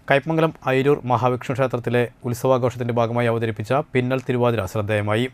കയ്പമംഗലം അയിരൂർ മഹാവിഷ്ണു ക്ഷേത്രത്തിലെ ഉത്സവാഘോഷത്തിന്റെ ഭാഗമായി അവതരിപ്പിച്ച പിന്നൽ തിരുവാതിര ശ്രദ്ധേയമായി.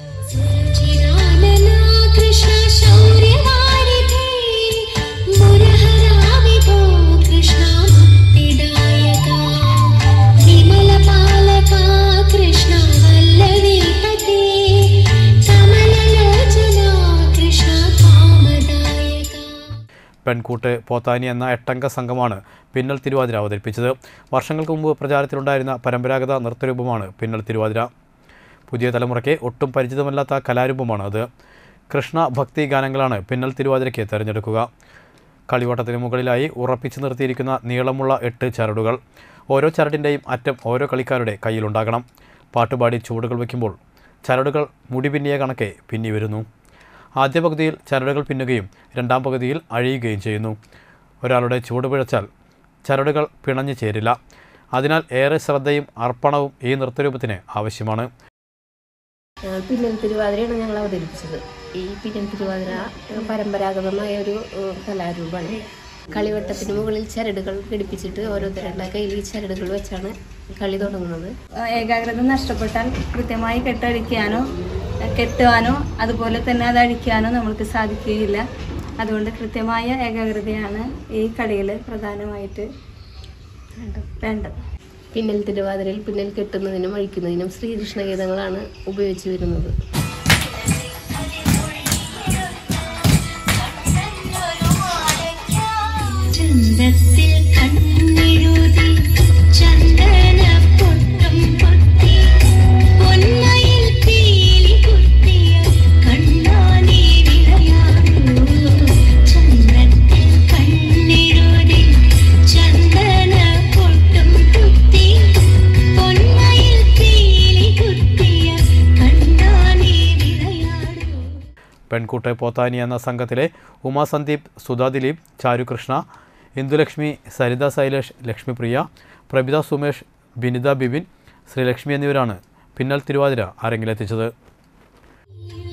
പെൺകൂട്ട് പോത്താനി എന്ന 8-അംഗ സംഘമാണ് പിന്നൽ തിരുവാതിര അവതരിപ്പിച്ചത്. വർഷങ്ങൾക്ക് മുമ്പ് പ്രചാരത്തിലുണ്ടായിരുന്ന പരമ്പരാഗത നൃത്തരൂപമാണ് പിന്നൽ തിരുവാതിര. പുതിയ തലമുറയ്ക്ക് ഒട്ടും പരിചിതമല്ലാത്ത കലാരൂപമാണ് അത്. കൃഷ്ണ ഭക്തി ഗാനങ്ങളാണ് പിന്നൽ തിരുവാതിരയ്ക്ക് തിരഞ്ഞെടുക്കുക. കളിവട്ടത്തിന് മുകളിലായി ഉറപ്പിച്ചു നിർത്തിയിരിക്കുന്ന നീളമുള്ള 8 ചരടുകൾ. ഓരോ ചരടിൻ്റെയും അറ്റം ഓരോ കളിക്കാരുടെ കയ്യിലുണ്ടാകണം. പാട്ടുപാടി ചുവടുകൾ വയ്ക്കുമ്പോൾ ചരടുകൾ മുടി പിന്നിയ കണക്കെ പിന്നി വരുന്നു. ആദ്യ പകുതിയിൽ ചരടുകൾ പിന്നുകയും രണ്ടാം പകുതിയിൽ അഴിയുകയും ചെയ്യുന്നു. ഒരാളുടെ ചുവട് പിഴച്ചാൽ ചരടുകൾ പിണഞ്ഞു ചേരില്ല. അതിനാൽ ഏറെ ശ്രദ്ധയും അർപ്പണവും ഈ നൃത്തരൂപത്തിന് ആവശ്യമാണ്. പിന്നൽ തിരുവാതിരയാണ് ഞങ്ങൾ അവതരിപ്പിച്ചത്. ഈ പിന്നൽ തിരുവാതിര പരമ്പരാഗതമായ ഒരു കലാരൂപമാണ്. കളിവട്ടത്തിന് മുകളിൽ ചരടുകൾ ഘടിപ്പിച്ചിട്ട് ഓരോരുത്തരുടെ കയ്യിൽ ഈ ചരടുകൾ വെച്ചാണ് കളി തുടങ്ങുന്നത്. ഏകാഗ്രത നഷ്ടപ്പെട്ടാൽ കൃത്യമായി കെട്ടുവാനോ അതുപോലെ തന്നെ അത് അഴിക്കാനോ നമ്മൾക്ക് സാധിക്കുകയില്ല. അതുകൊണ്ട് കൃത്യമായ ഏകാഗ്രതയാണ് ഈ കളിയിൽ പ്രധാനമായിട്ട് വേണ്ടത്. പിന്നൽ തിരുവാതിരയിൽ പിന്നൽ കെട്ടുന്നതിനും അഴിക്കുന്നതിനും ശ്രീകൃഷ്ണ ഗീതങ്ങളാണ് ഉപയോഗിച്ചു വരുന്നത്. പെൺകൂട്ട് പോത്താനി എന്ന സംഘത്തിലെ ഉമാ സന്ദീപ്, സുധാ ദിലീപ്, ചാരുകൃഷ്ണ, ഇന്ദുലക്ഷ്മി, സരിത ശൈലേഷ്, ലക്ഷ്മിപ്രിയ, പ്രഭിത സുമേഷ്, ബിനിത ബിബിൻ, ശ്രീലക്ഷ്മി എന്നിവരാണ് പിന്നൽ തിരുവാതിര അരങ്ങിലെത്തിച്ചത്.